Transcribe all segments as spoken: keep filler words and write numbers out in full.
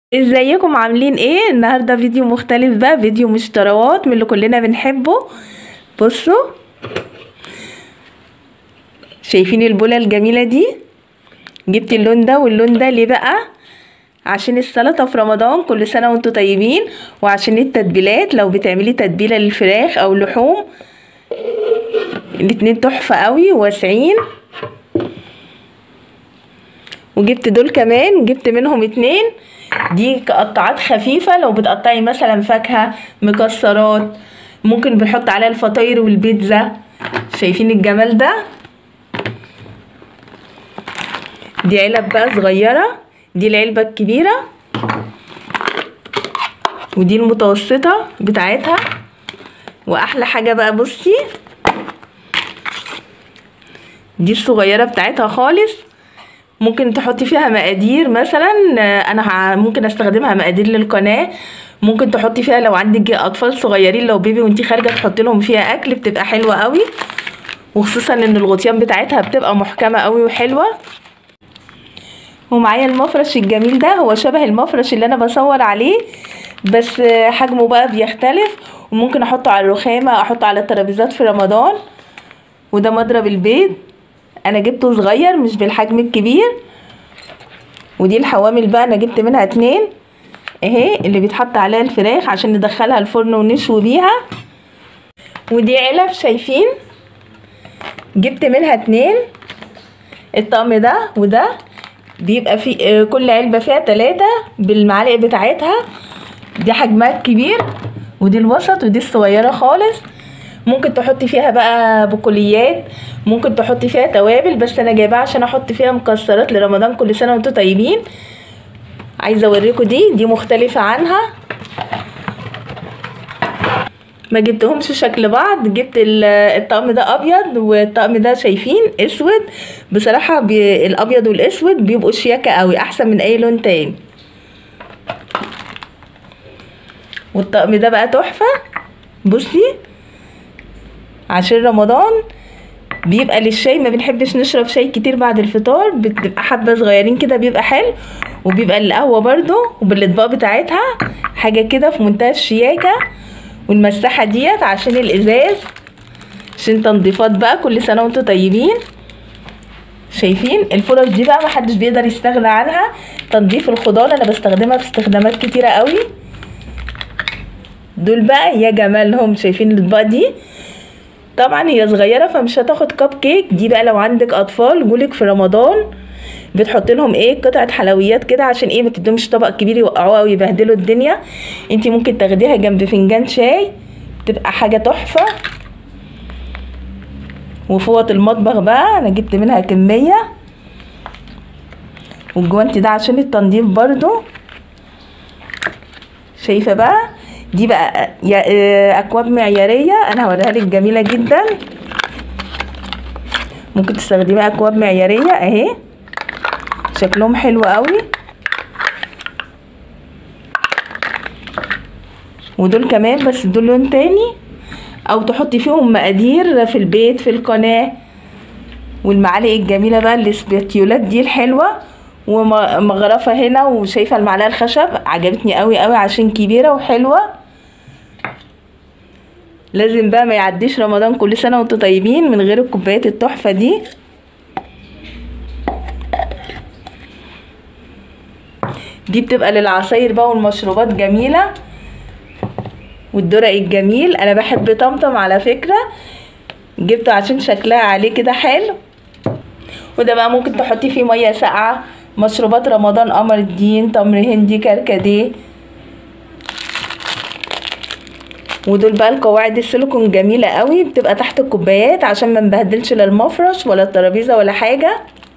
ازيكم عاملين ايه؟ النهارده فيديو مختلف بقى، فيديو مشتروات من اللي كلنا بنحبه. بصوا، شايفين البوله الجميله دي؟ جبت اللون ده واللون ده ليه بقى؟ عشان السلطه في رمضان، كل سنه وانتم طيبين. وعشان التتبيلات، لو بتعملي تتبيله للفراخ او اللحوم، الاتنين تحفه قوي واسعين. وجبت دول كمان، جبت منهم اتنين. دي قطعات خفيفة، لو بتقطعي مثلا فاكهة، مكسرات، ممكن بنحط عليها الفطاير والبيتزا. شايفين الجمال ده؟ دي علب بقى صغيرة، دي العلبة الكبيرة، ودي المتوسطة بتاعتها. واحلى حاجة بقى، بصي، دي الصغيرة بتاعتها خالص. ممكن تحطي فيها مقادير، مثلا انا ممكن استخدمها مقادير للقناه. ممكن تحطي فيها لو عندك اطفال صغيرين، لو بيبي وانتي خارجه تحطي لهم فيها اكل، بتبقى حلوه قوي. وخصوصا ان الغطيان بتاعتها بتبقى محكمه قوي وحلوه. ومعايا المفرش الجميل ده، هو شبه المفرش اللي انا بصور عليه، بس حجمه بقى بيختلف. وممكن احطه على الرخامه، احطه على الترابيزات في رمضان. وده مضرب البيض، انا جبته صغير مش بالحجم الكبير. ودي الحوامل بقى، انا جبت منها اتنين اهي، اللي بيتحط عليها الفراخ عشان ندخلها الفرن ونشوي بيها. ودي علب، شايفين؟ جبت منها اتنين، الطقم ده وده، بيبقى في كل علبة فيها تلاتة بالمعالق بتاعتها. دي حجمها الكبير، ودي الوسط، ودي الصغيرة خالص. ممكن تحطي فيها بقى بقوليات، ممكن تحطي فيها توابل، بس انا جايباها عشان احط فيها مكسرات لرمضان، كل سنه وانتم طيبين. عايزه اوريكم دي دي مختلفه عنها، ما جبتهمش شكل بعض. جبت الطقم ده ابيض، والطقم ده شايفين اسود. بصراحه بي الابيض والاسود بيبقوا شياكه قوي، احسن من اي لون تاني. والطقم ده بقى تحفه. بصي، عشان رمضان بيبقى للشاي، ما بنحبش نشرب شاي كتير بعد الفطار، بتبقى حبه صغيرين كده، بيبقى حلو. وبيبقى القهوه برضو، وبالاطباق بتاعتها حاجه كده في منتهى الشياكه. والمساحه ديت عشان الازاز، عشان تنظيفات بقى، كل سنه وانتم طيبين. شايفين الفرش دي بقى، محدش بيقدر يستغنى عنها. تنظيف الخضار انا بستخدمها في استخدامات كتيره قوي. دول بقى يا جمالهم، شايفين الاطباق دي؟ طبعا هي صغيره فمش هتاخد كب كيك. دي بقى لو عندك اطفال جولك في رمضان، بتحط لهم ايه، قطعه حلويات كده، عشان ايه، ما تديهمش طبق كبير يوقعوها ويبهدلوا الدنيا. انتي ممكن تاخديها جنب فنجان شاي، بتبقى حاجه تحفه. وفوط المطبخ بقى، انا جبت منها كميه. والجوانتي ده عشان التنظيف برضو. شايفه بقى؟ دي بقى اكواب معياريه، انا هوريها لك، جميله جدا. ممكن تستخدمي اكواب معياريه اهي، شكلهم حلو قوي. ودول كمان، بس دول لون تاني. او تحطي فيهم مقادير في البيت في القناه. والمعالق الجميله بقى، الاسباتيولات دي الحلوه، ومغرفه هنا. وشايفه المعلقه الخشب عجبتني قوي قوي، عشان كبيره وحلوه. لازم بقى ما يعديش رمضان كل سنه وانتم طيبين من غير الكوبايات التحفه دي. دي بتبقى للعصاير بقى والمشروبات، جميله. والدرق الجميل، انا بحب طمطم على فكره، جبته عشان شكلها عليه كده حلو. وده بقى ممكن تحطي فيه ميه ساقعه، مشروبات رمضان، قمر الدين، تمر هندي، كركديه. ودول بقى القواعد السيليكون، جميله قوي، بتبقى تحت الكوبايات عشان ما نبهدلش لا المفرش ولا الترابيزه ولا حاجه.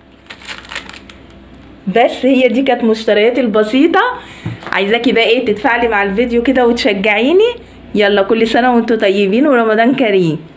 بس هي دي كانت مشترياتي البسيطه. عايزاكي بقى ايه، تتفاعلي مع الفيديو كده وتشجعيني. يلا، كل سنه وانتم طيبين ورمضان كريم.